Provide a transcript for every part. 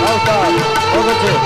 આવતા ભગત છે.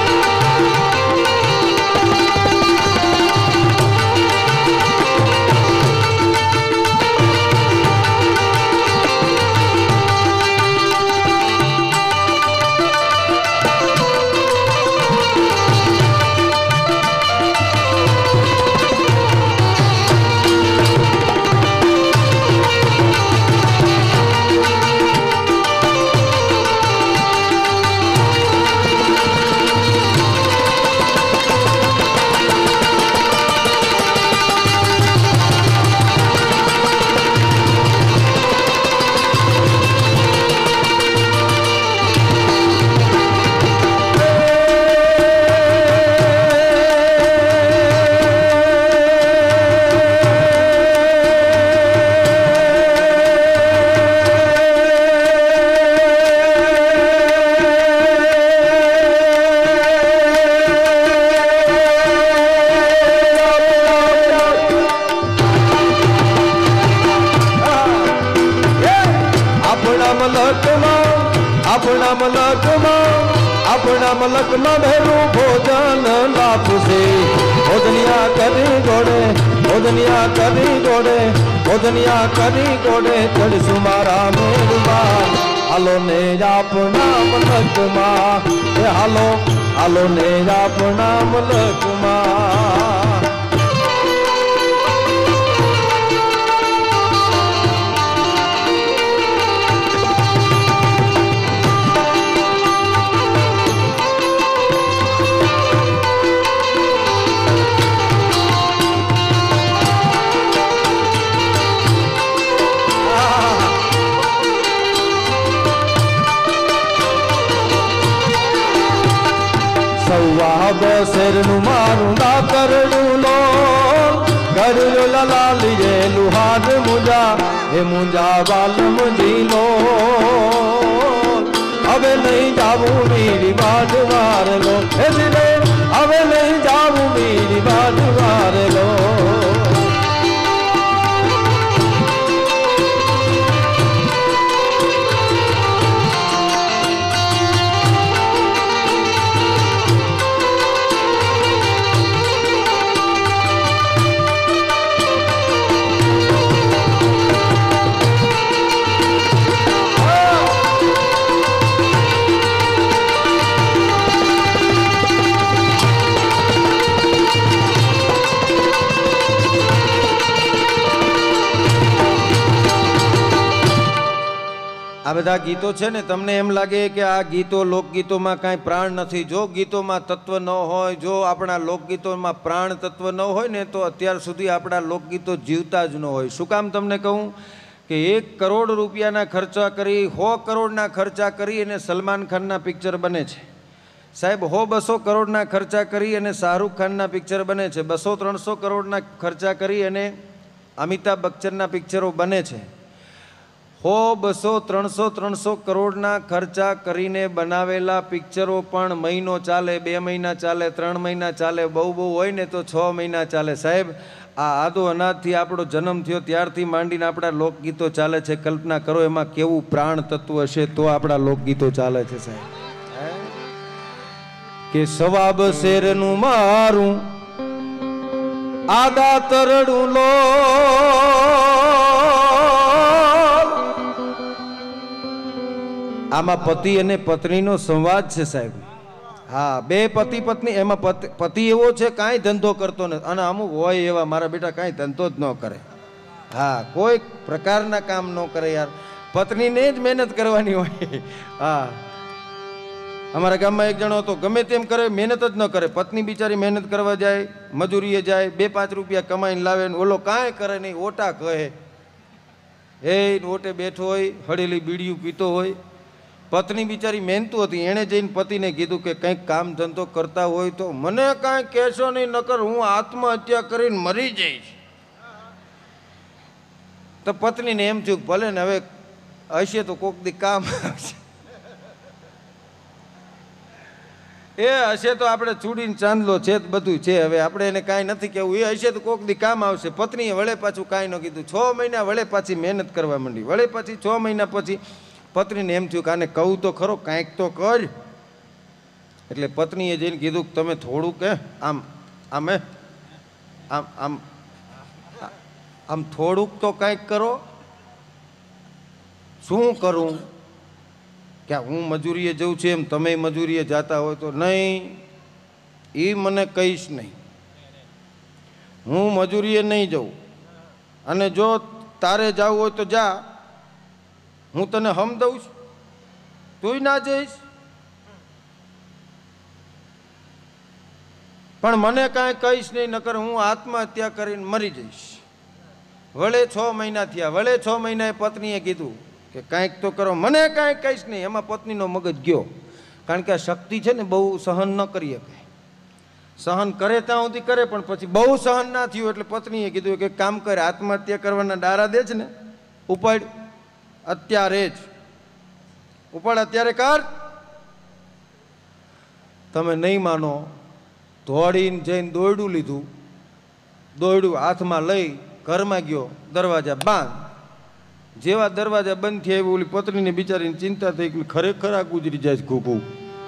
अपना मलक में भैरू भोजन लापसे भोजनिया करी गोड़े भोजनिया करी गोड़े भोजनिया करी गोड़े चढ़ सुमारा मेरबान हालो ने अपना मलक माँ हालो हालो ने अपना मलक माँ शेर नु मारूंगा करड़ू लो करड़ो लला लिए लुहार मुंजा हे मुंजा बाल मुंजी लो अबे नहीं जाऊं मेरी बात मार लो हे दिले अबे नहीं जाऊं मेरी बात मार लो આ બધા ગીતો છે ને તમને એમ લાગે કે આ ગીતો લોકગીતોમાં કાંઈ પ્રાણ નથી જો ગીતોમાં તત્વ ન હોય જો આપણા લોકગીતોમાં પ્રાણ તત્વ ન હોય ને તો અત્યાર સુધી આપણા લોકગીતો જીવતા જ ન હોય શું કામ તમને કહું કે 1 કરોડ રૂપિયાના ખર્ચા કરી 100 કરોડના ખર્ચા કરી અને સલમાન ખાનના પિક્ચર બને છે સાહેબ 100-200 કરોડના ખર્ચા કરી અને શાહરૂખ ખાનના પિક્ચર બને છે 200-300 કરોડના ખર્ચા કરી અને અમિતાભ બચ્ચનના પિક્ચરો બને છે 100-200-300 કરોડના ખર્ચા કરીને બનાવેલા પિક્ચરો પણ મહિનો ચાલે 2 મહિના ચાલે 3 મહિના ચાલે બહુ હોય ને તો 6 મહિના ચાલે સાહેબ આ આદો અનાજથી આપણો જન્મ થયો ત્યારથી માંડીને આપણા લોકગીતો ચાલે છે કલ્પના કરો એમાં કેવું પ્રાણ તત્વ હશે તો આપણા લોકગીતો ચાલે છે સાહેબ કે સવાબ શેરનું મારું આદા તરડું લો આમાં પતિ અને પત્નીનો સંવાદ છે સાહેબ હા બે પતિ પત્ની એમાં પતિ એવો છે કાંઈ ધંધો કરતો નથી અને અમુક હોય એવા મારા બેટા કાંઈ ધંધો જ ન કરે હા કોઈ પ્રકારના કામ ન કરે યાર પત્નીને જ મહેનત કરવાની હોય હા અમારા ગામમાં એક જણો હતો ગમે તેમ કરે મહેનત જ ન કરે પત્ની બિચારી મહેનત કરવા જાય મજૂરીએ જાય 2-5 રૂપિયા કમાઈને લાવે ને ઓલો કાંઈ કરે નહીં ઓટા કહે એ ઓટે બેઠો હોય હળેલી બીડીયું પીતો હોય પત્ની બિચારી મહેનતું હતી એણે જઈને પતિને કીધું કે કંઈક કામ ધંધો કરતા હોય તો મને કાંઈ કહેશો નહીં નકર હું આત્મહત્યા કરીને મરી જઈશ તો પત્નીને એમ થયું ભલે ને હવે હશે તો કોક દી કામ આવશે એ હશે તો આપણે ચૂડીને ચાંદલો છે બધું છે હવે આપણે એને કાંઈ નથી કહેવું એ હશે તો કોક દી કામ આવશે પત્નીએ વળે પાછું કાંઈ ન કીધું 6 મહિના વળે પાછી મહેનત કરવા માંડી વળે પાછી 6 મહિના પછી પત્નીને એમ થયું કે આને કહું તો ખરો કાંઈક તો કર એટલે પત્નીએ જઈને કીધું કે તમે થોડુંક આમ આમ આમ આમ આમ થોડુંક તો કાંઈક કરો. શું કરું? કે હું મજૂરીએ જઉં છું એમ તમે મજૂરીએ જતા હોય તો? નહીં, એ મને કહીશ નહીં. હું મજૂરીએ નહીં જાઉં, અને જો તારે જવું હોય તો જા, હું તને હમ દઉં છું, તુંય ના જઈશ. પણ મને કાંઈ કહીશ નહીં, નકર હું આત્મહત્યા કરીને મરી જઈશ. વળે 6 મહિના થયા. વળે 6 મહિનાએ પત્નીએ કીધું કે કાંઈક તો કરો, મને કાંઈ કહીશ નહીં. એમાં પત્નીનો મગજ ગયો, કારણ કે આ શક્તિ છે ને બહુ સહન ન કરી શકે. સહન કરે ત્યાં સુધી કરે, પણ પછી બહુ સહન ના થયું એટલે પત્નીએ કીધું કે કામ કરે, આત્મહત્યા કરવાના ડારા દે છે ને, ઉપાડ અત્યારે જ, ઉપાડ અત્યારે કર. તમે નહીં માનો, દોડીને જઈને દોરડું લીધું, દોરડું હાથમાં લઈ ઘરમાં ગયો, દરવાજા બાંધ. જેવા દરવાજા બંધ થયા એવી ઓલી પત્નીને બિચારીને ચિંતા થઈ કે ખરેખર આ ગુજરી જાય ઘૂઘું,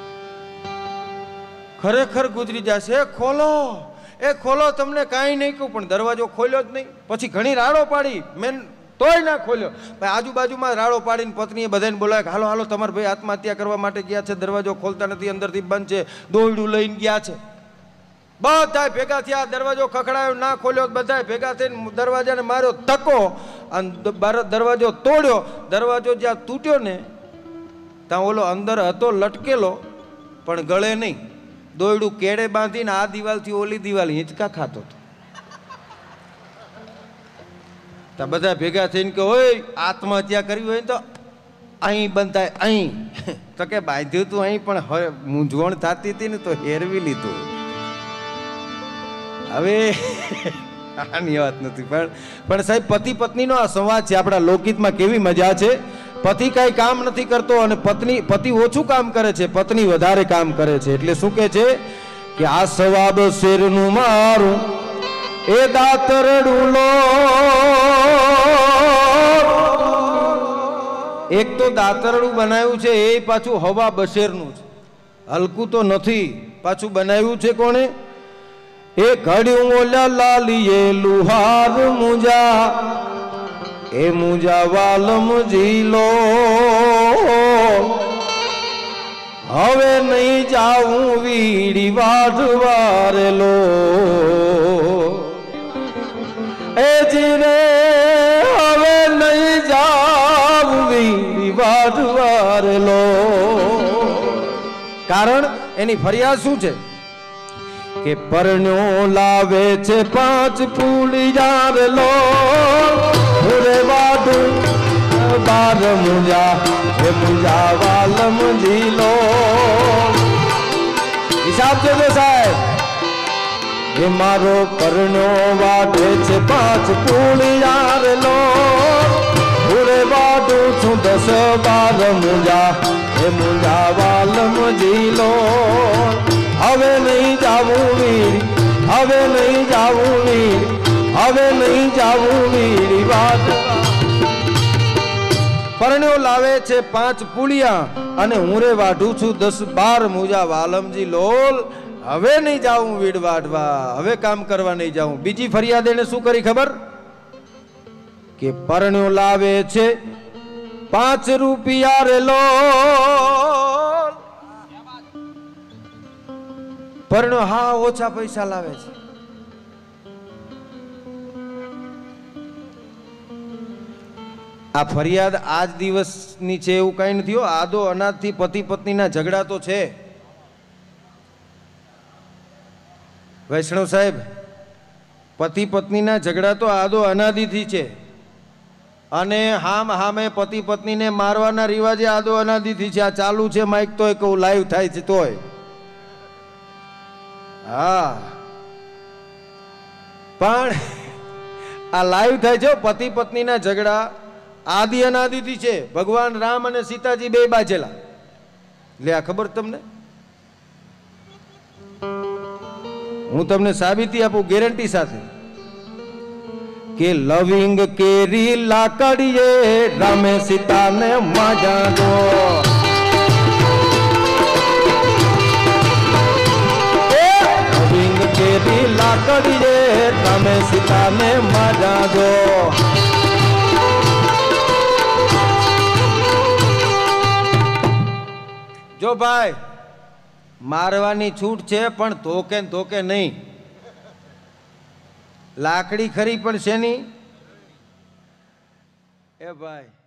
ખરેખર ગુજરી જશે. ખોલો, એ ખોલો, તમને કાંઈ નહીં કહું. પણ દરવાજો ખોલ્યો જ નહીં. પછી ઘણી રાડો પાડી, મેં તોય ના ખોલ્યો. ભાઈ આજુબાજુમાં રાડો પાડીને પત્નીએ બધાને બોલાવ્યા કે હાલો હાલો તમારા ભાઈ આત્મહત્યા કરવા માટે ગયા છે, દરવાજો ખોલતા નથી, અંદરથી બંધ છે, દોરડું લઈને ગયા છે. બધા ભેગા થયા, દરવાજો ખખડાયો, ના ખોલ્યો. બધા ભેગા થઈને દરવાજાને માર્યો ધક્કો અને દરવાજો તોડ્યો. દરવાજો જ્યાં તૂટ્યો ને ત્યાં ઓલો અંદર હતો લટકેલો, પણ ગળે નહીં. દોરડું કેડે બાંધીને આ દિવાલથી ઓલી દિવાલ હિંચકા ખાતો હતો. ત્યાં બધા ભેગા થઈને કે હોય આત્મહત્યા કરવી હોય તો અહીં બંધાય, અહીં. તો કે બાંધ્યું તું અહીં, પણ હવે મૂંઝવણ થતી હતી ને તો હેરવી લીધું. હવે આની વાત નથી, પણ સાહેબ પતિ પત્નીનો આ સંવાદ છે. આપણા લોકગીતમાં કેવી મજા છે. પતિ કાંઈ કામ નથી કરતો અને પતિ ઓછું કામ કરે છે, પત્ની વધારે કામ કરે છે. એટલે શું કે છે કે આ સવાબ શેરનું મારું એ દાતરડું લો. એક તો દાતરડું બનાવ્યું છે એ પાછું હવા બશેરનું છે, હલકું તો નથી. પાછું બનાવ્યું છે કોણે? એ ઘડ્યું ઓલા લાલીએ લુહાર મુજા, એ મુજા વાલમ ઝીલો. હવે નહીં જાઉં વીડી વાઢવારેલો, એ જીરે હવે નહીં જાઉં વીડી વાઢવારેલો. કારણ એની ફરિયાદ શું છે કે પરણ્યો લાવે છે 5 પુલિયાર લો, પૂરે વાડું 12 મુજા, એ મુજા વાલમ ઝીલો. હિસાબ જોજો સાહેબ, એ મારો પરણ્યો વાડે છે 5 પુલિયાર લો, પૂરે વાડું છું 10-12 મુજા, એ મુજા વાલમ ઝીલો. હવે નહીં જાવું વીર, હવે નહીં જાવું વીર, હવે નહીં જાવું વીર વાત. પરણ્યો લાવે છે 5 પુલિયા અને હું રે વાઢું છું 10-12 મુજા વાલમજી લોલ. હવે નહીં જાવું વીડ વાઢવા, હવે કામ કરવા નહીં જાવું. બીજી ફરિયાદ એને શું કરી ખબર? કે પરણ્યો લાવે છે 5 રૂપિયા રે લો. પરણ્યો હા ઓછા પૈસા લાવે છે. આ ફરિયાદ આજ દિવસની છે એવું કઈ નથી. આદો અનાજથી પતિ પત્નીના ઝઘડા તો છે. વૈષ્ણવ સાહેબ, પતિ પત્નીના ઝઘડા તો આદો અનાદિથી છે. અને હામે પતિ પત્નીને મારવાના રિવાજે આદો અનાદિથી છે. આ ચાલુ છે માઇક તોય કહું, લાઈવ થાય છે તોય. હા, પણ આ લાઈવ થાય છે. પતિ પત્નીના ઝઘડા આદિ અનાદિથી છે. ભગવાન રામ અને સીતાજી બે બાજેલા. લે આ ખબર તમને? હું તમને સાબિતી આપું ગેરંટી સાથે કે લવિંગ કેરી લાકડીએ રામે સીતાને માજા દો. તમે સીતાને માજા દો. જો ભાઈ મારવાની છૂટ છે પણ ધોકે ને ધોકે નહીં. લાકડી ખરી પણ શેની? એ ભાઈ